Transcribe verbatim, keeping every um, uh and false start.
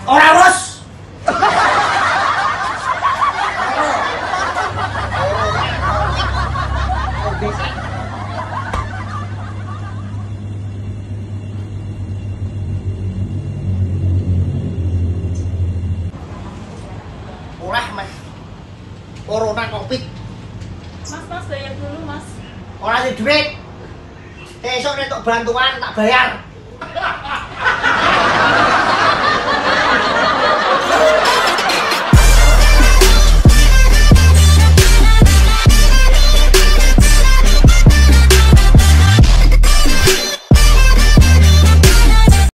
Ora wes. Ora mas. Corona Covid. Mas, mas bayar dulu mas. Ora ada duit. Besok nek bantuan tak bayar.